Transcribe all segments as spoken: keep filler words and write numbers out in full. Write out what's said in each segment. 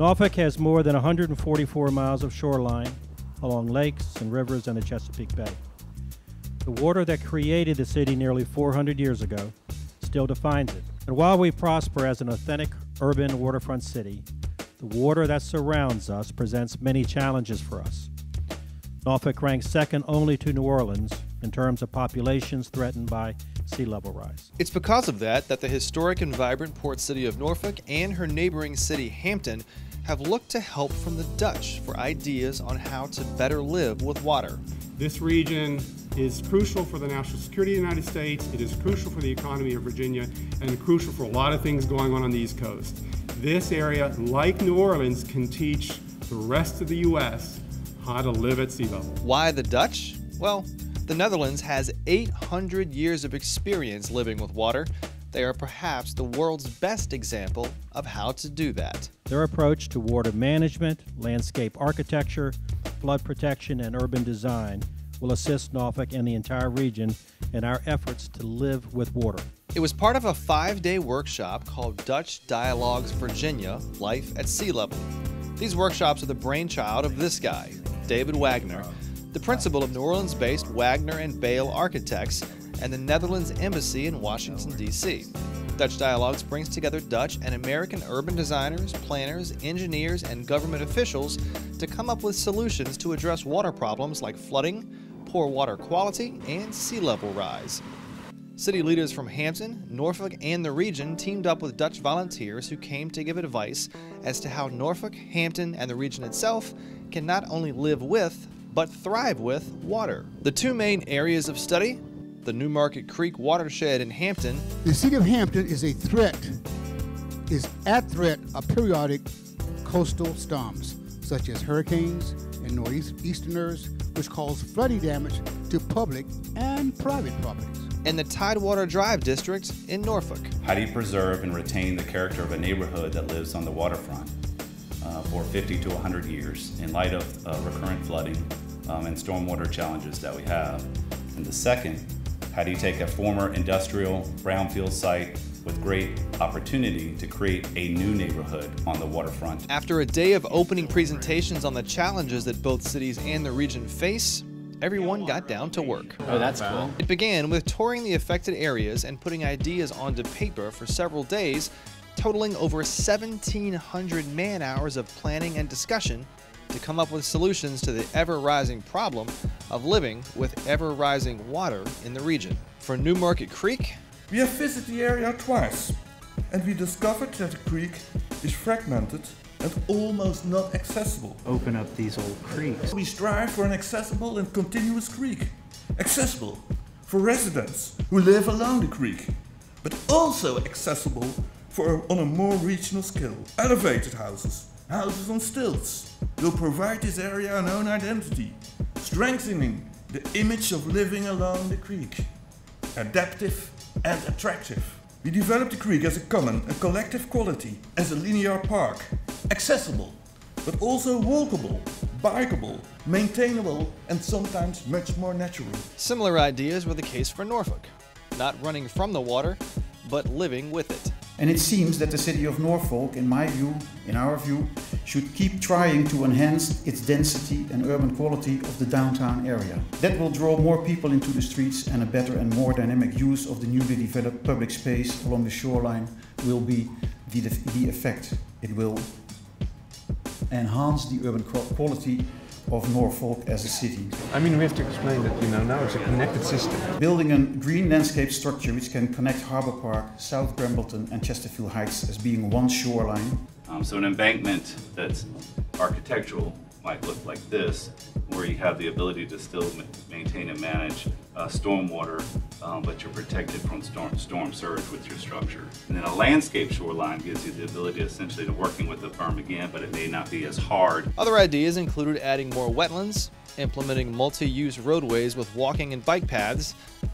Norfolk has more than one hundred forty-four miles of shoreline along lakes and rivers and the Chesapeake Bay. The water that created the city nearly four hundred years ago still defines it. And while we prosper as an authentic urban waterfront city, the water that surrounds us presents many challenges for us. Norfolk ranks second only to New Orleans in terms of populations threatened by sea level rise. It's because of that that the historic and vibrant port city of Norfolk and her neighboring city, Hampton, have looked to help from the Dutch for ideas on how to better live with water. This region is crucial for the national security of the United States, it is crucial for the economy of Virginia, and crucial for a lot of things going on on the East Coast. This area, like New Orleans, can teach the rest of the U S how to live at sea level. Why the Dutch? Well, the Netherlands has eight hundred years of experience living with water. They are perhaps the world's best example of how to do that. Their approach to water management, landscape architecture, flood protection, and urban design will assist Norfolk and the entire region in our efforts to live with water. It was part of a five-day workshop called Dutch Dialogues Virginia, Life at Sea Level. These workshops are the brainchild of this guy, David Wagner, the principal of New Orleans-based Wagner and Bale Architects and the Netherlands Embassy in Washington, D C Dutch Dialogues brings together Dutch and American urban designers, planners, engineers, and government officials to come up with solutions to address water problems like flooding, poor water quality, and sea level rise. City leaders from Hampton, Norfolk, and the region teamed up with Dutch volunteers who came to give advice as to how Norfolk, Hampton, and the region itself can not only live with, but thrive with water. The two main areas of study, the Newmarket Creek watershed in Hampton. The city of Hampton is a threat, is at threat of periodic coastal storms, such as hurricanes and northeasterners, which cause flooding damage to public and private properties. And the Tidewater Drive district in Norfolk. How do you preserve and retain the character of a neighborhood that lives on the waterfront uh, for fifty to one hundred years in light of uh, recurrent flooding um, and stormwater challenges that we have? And the second, how do you take a former industrial brownfield site with great opportunity to create a new neighborhood on the waterfront? After a day of opening presentations on the challenges that both cities and the region face, everyone got down to work. Oh, that's cool. It began with touring the affected areas and putting ideas onto paper for several days, totaling over seventeen hundred man-hours of planning and discussion to come up with solutions to the ever-rising problem of living with ever-rising water in the region. For Newmarket Creek, we have visited the area twice, and we discovered that the creek is fragmented and almost not accessible. Open up these old creeks. We strive for an accessible and continuous creek. Accessible for residents who live along the creek, but also accessible for on a more regional scale. Elevated houses, houses on stilts, will provide this area an own identity, strengthening the image of living along the creek. Adaptive and attractive. We developed the creek as a common and collective quality, as a linear park. Accessible, but also walkable, bikeable, maintainable, and sometimes much more natural. Similar ideas were the case for Norfolk. Not running from the water, but living with it. And it seems that the city of Norfolk, in my view, in our view, should keep trying to enhance its density and urban quality of the downtown area. That will draw more people into the streets, and a better and more dynamic use of the newly developed public space along the shoreline will be the, the effect. It will enhance the urban quality of Norfolk as a city. I mean, we have to explain that, you know, now it's a connected system. Building a green landscape structure which can connect Harbour Park, South Brambleton and Chesterfield Heights as being one shoreline. Um, so an embankment that's architectural might look like this, where you have the ability to still ma maintain and manage uh, stormwater, um, but you're protected from storm, storm surge with your structure. And then a landscape shoreline gives you the ability essentially to working with the berm again, but it may not be as hard. Other ideas included adding more wetlands, implementing multi-use roadways with walking and bike paths,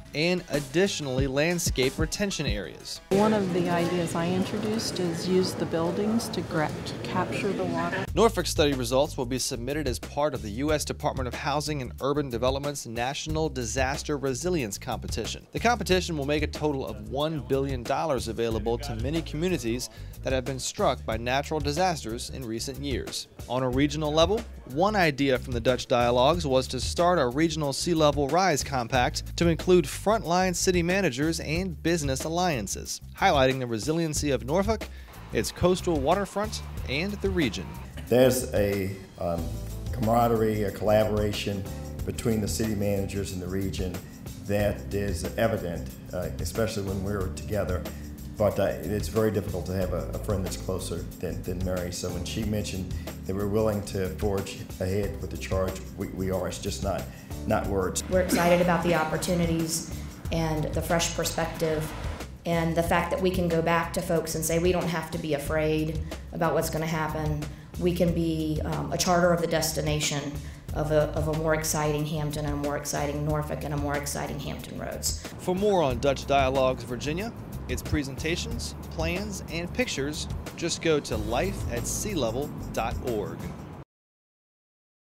and additionally landscape retention areas. One of the ideas I introduced is use the buildings to, gra- to capture the water. Norfolk study results will be submitted as part of the U S Department of Housing and Urban Development's National Disaster Resilience Competition. The competition will make a total of one billion dollars available to many communities that have been struck by natural disasters in recent years. On a regional level, one idea from the Dutch Dialogues was to start a regional sea level rise compact to include frontline city managers and business alliances, highlighting the resiliency of Norfolk, its coastal waterfront, and the region. There's a um, camaraderie, a collaboration between the city managers in the region that is evident, uh, especially when we're together. But uh, it's very difficult to have a, a friend that's closer than, than Mary. So when she mentioned that we're willing to forge ahead with the charge, we, we are. It's just not, not words. We're excited about the opportunities and the fresh perspective and the fact that we can go back to folks and say we don't have to be afraid about what's going to happen. We can be um, a charter of the destination of a, of a more exciting Hampton and a more exciting Norfolk and a more exciting Hampton Roads. For more on Dutch Dialogues Virginia, its presentations, plans, and pictures, just go to life at sea level dot org.